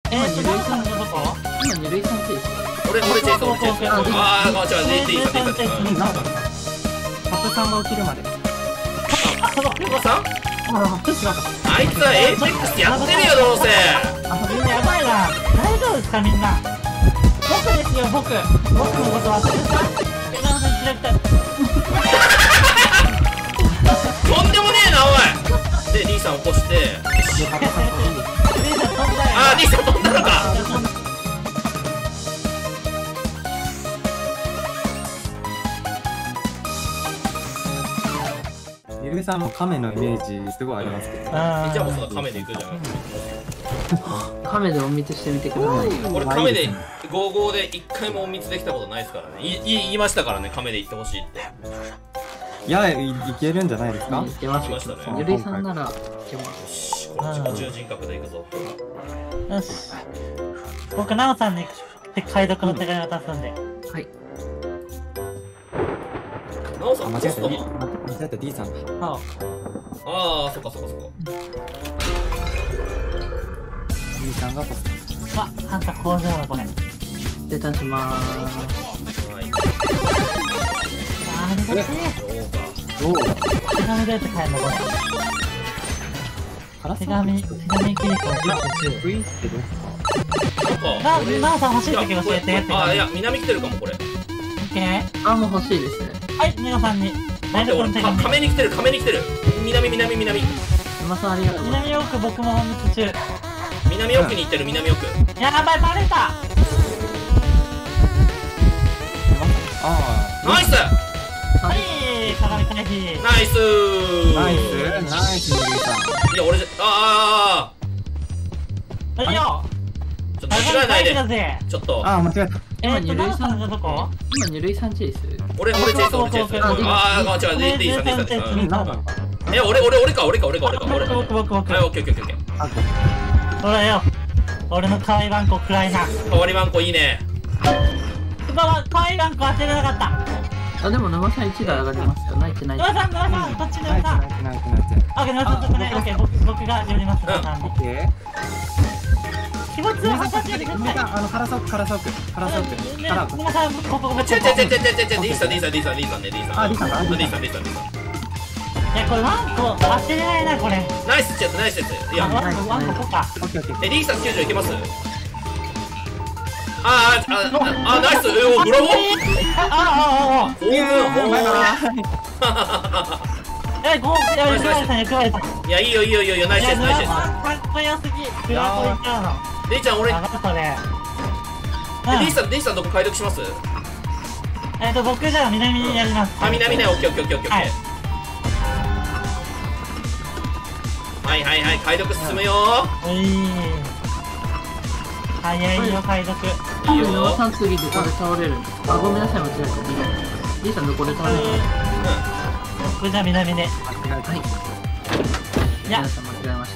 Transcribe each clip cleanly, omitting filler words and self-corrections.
ナオさんのどこ？ 今二塁さんチェイス。 俺チェイス、俺チェイス。ああ、違う、ディーさん。 カップさんが起きるまで。 おばさん？ ちょっと違うか。 あいつはエイペックスやってるよ、どうせ。 みんなやばいな。大丈夫ですかみんな。僕ですよ、僕のこと忘れてた？ナオさん嫌いたい。 とんでもねえな、おい。で、ディーさん起こして。あー、ディーさん飛んだのか。 ゆるさんも亀のイメージすごいありますけど。 じゃあもうその亀で行くじゃん。 カメで隠密してみてください。 俺亀で55で一回も隠密できたことないですからね。言いましたからね、亀で行ってほしいって。 いや、いけるんじゃないですか。 いけます。 来ましたね。 ゆるいさんならいけます。 こっちも中人格で行くぞ。 よし。僕、ナオさんに解読の手紙渡すんで。 はい。 ナオさん、 間違えた、 間違間違えた D さんだ。 そう。 ああ、そっかそっかそっか。 D さんがポスト。 あ、あんた工場だこれ。 失礼しまーす。 はい。 ありがとどうだ。 手紙どうやって帰るのこれ。手紙切り込み10。 ウィーってどうですか。 ナオさん欲しい時教えて。 ああ、いや、南来てるかも、これ。 オッケー。 あ、もう欲しいですね。 はい、ナオさんに。 待って、俺、亀に来てる、亀に来てる。南。 山さんありがとう。 南奥、僕も隠密中。 南奥に行ってる、南奥。 やばい、バレた。 あナイス。 はい、鏡回避。 ナイスー。 ナイス、ゆるさん。 いや、俺じゃ、ああ。 いいよ。 ちょっと間違えないで。 だぜ。 ちょっと。 間違えた。 ナオさんがどこ？ 今二塁さんチェイス。 俺チェイス。ああ、違う、ディーさん。俺か。 僕。 はい、オッケー。 ほらよ。俺の可愛いワンコ暗いな。 変わりワンコいいね。 可愛いワンコ当てれなかった。 あ、でも生さん1台上がりますよ。ナイス。 ナオさん、こっちナオさん。オッケー、ナオさん、オッケー、僕が寄ります。ナオさんに。気持ちを測ってください。 カラソーク。 皆さん、ここ。 ディーさん。 いや、これワンコ当てれないな、これ。 ナイスやつ。いや、 ワンコここか。 ディーさん90いけます？ナイス。ブラボー。いや、いいよ、ナイスです。 かっこよすぎ。ブラボーいっちゃうの。 ディーちゃん、俺。 ディーさんどこ解読します？ 僕じゃあ南にやります。 あ、南ね、オッケー。はい、解読進むよ。 早いよ、解読。 いいよ。山さん次どこで倒れるんですか？あ、ごめんなさい、間違えた。D さんどこで倒れるんですか？ 僕じゃあ南で。 はい。 いや、 皆さん間違えました。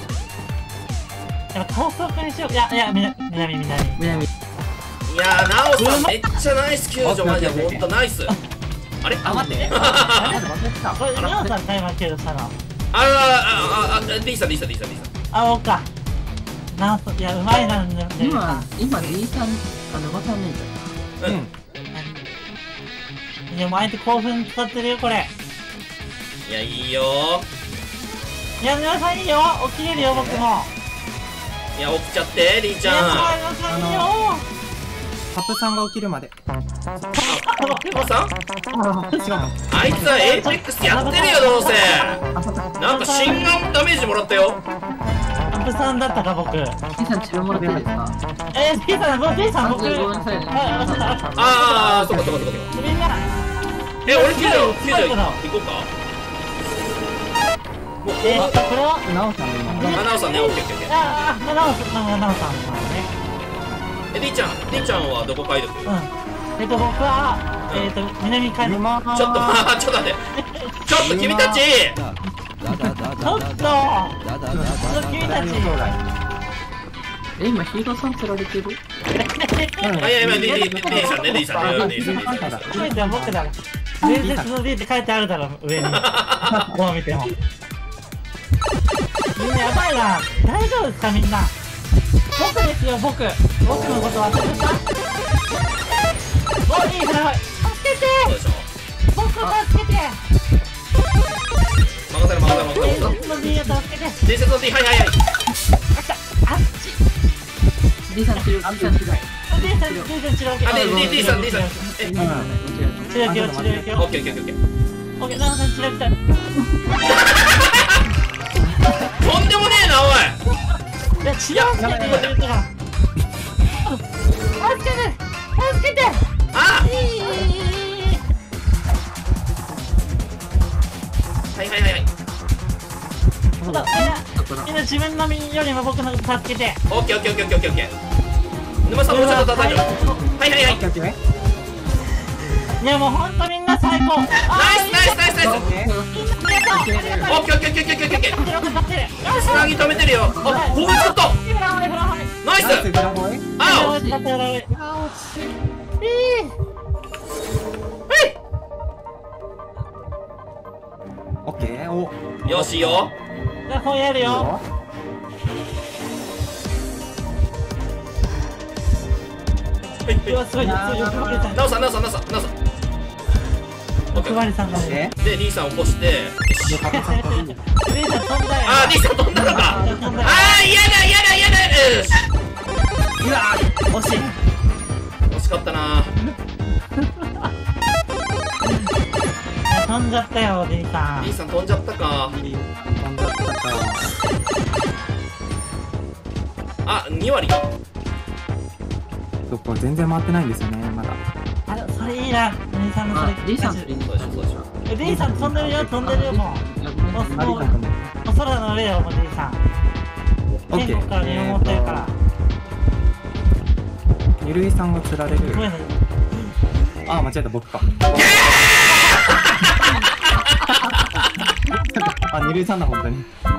でも高速にしよう。いや、南。 南。 いやー、ナオさんめっちゃナイス救助、マジでほんとナイス。あれ？ 待って。 これ、ナオさんタイマー救助したの。 ディーさん。 あ、おっか。ナオさん、いや、うまいな、 今 D さん、沼さんねいや、相手興奮使ってるよ、これ。 いや、いいよいや、皆さんいいよ。起きれるよ、僕も。 いや、起きちゃって、リーちゃん。 皆さんいいよ。 カップさんが起きるまで。 おばさん？ 違うの。 あいつはエイペックスやってるよ、どうせ。なんか心眼ダメージもらったよ。 カップさんだったか、僕。 D さん治療もらっていいですか？ D さん、僕。 ごめんなさいね。 ああ、そっか。 みんな。 俺90行こうか。 これはナオさんの今。 ナオさんね、オッケー。 ナオさんのね。 ディーちゃんはどこ解読？ 僕は、南海の。 ちょっと待って。ちょっと君たち。 君たち。 今ヒーローさん釣られてる？ いや、今ディさんね。 僕だ。伝説の D って書いてあるだろ、上に。どう見ても。みんなやばいな。大丈夫ですか、みんな。 僕ですよ、僕のこと忘れてた。お、いいフライ。助けて。 そうでしょ。 僕を助けて。 任せる任せる任せる。 の D を助けて。 伝説の D、はいはいはい。 あっち。 D さん治療、D さん治療。 D さん治療。 あ、D さん。え、 治療行くよ。 オッケーオッケーオッケー。 オッケー、ナオさん治療行きたい。 とんでもねえなおい。 いや、治療してって言われるから。助けて。 あはいはいはいはい。 みんな自分の身よりも僕のこと助けて。 オッケーオッケーオッケーオッケーオッケー。沼さんもうちょっと叩いてる。はいはいはい。 いやもうほんとみんな最高。 ナイス。オッケーオッケーオッケーオッケー。つなぎ止めてるよ。あ、ここちょっと。ナイス。あお。 オッケー。お。 よしよ。 じゃあこうやるよ。うわすごい。 ナオさん。 欲張りさんがね。 で D さん起こして。 D さん飛んだよ。 あ、D さん飛んだのか。あー、嫌だ。 うわ惜しい。 惜しかったな。 飛んじゃったよ D さん。 D さん飛んじゃったか。あ、2割か。 そっか、全然回ってないんですよね、まだ。 あ、それいいな。D さんのそれ。 D さんそうでしょそうでしょ。 D さん飛んでるよもう。もう空の上よもう D さん。 オッケ天国から見守ってるから。 ー。ゆるいさんが釣られる。 ごめんなさい。 あ、間違えた、僕か。あ、ゆるいさんだ、本当に。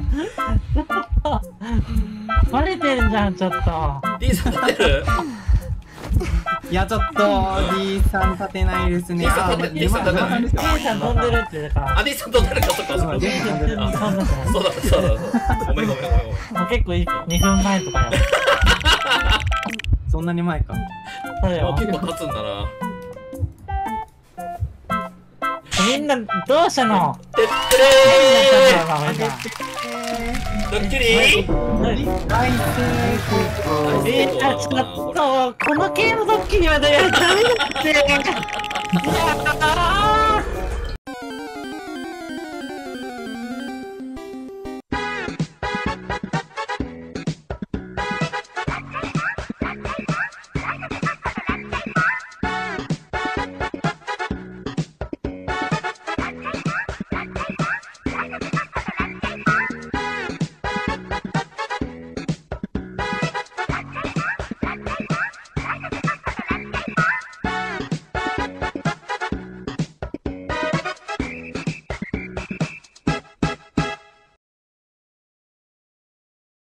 バレてんじゃん、ちょっと。 D さん立てる。 いや、ちょっと、D さん立てないですね。 D さん立て D さん立てない。 D さん飛んでるって言うからあ、D さん飛んでるか、そっか。 そう D さん飛んでる。 そうだ。ごめん。 もう結構2分前とかよ。 そんなに前か。 そうよ。 結構経つんだな。 みんなどうしたの？ てってれー。ドッキリ？ ちょっとこの系のドッキリはねダメだって。